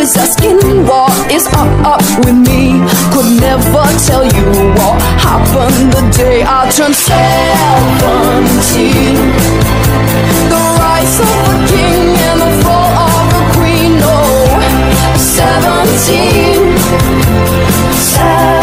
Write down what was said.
always asking what is up with me. Could never tell you what happened the day I turned 17. The rise of a king and the fall of a queen. Oh, 17.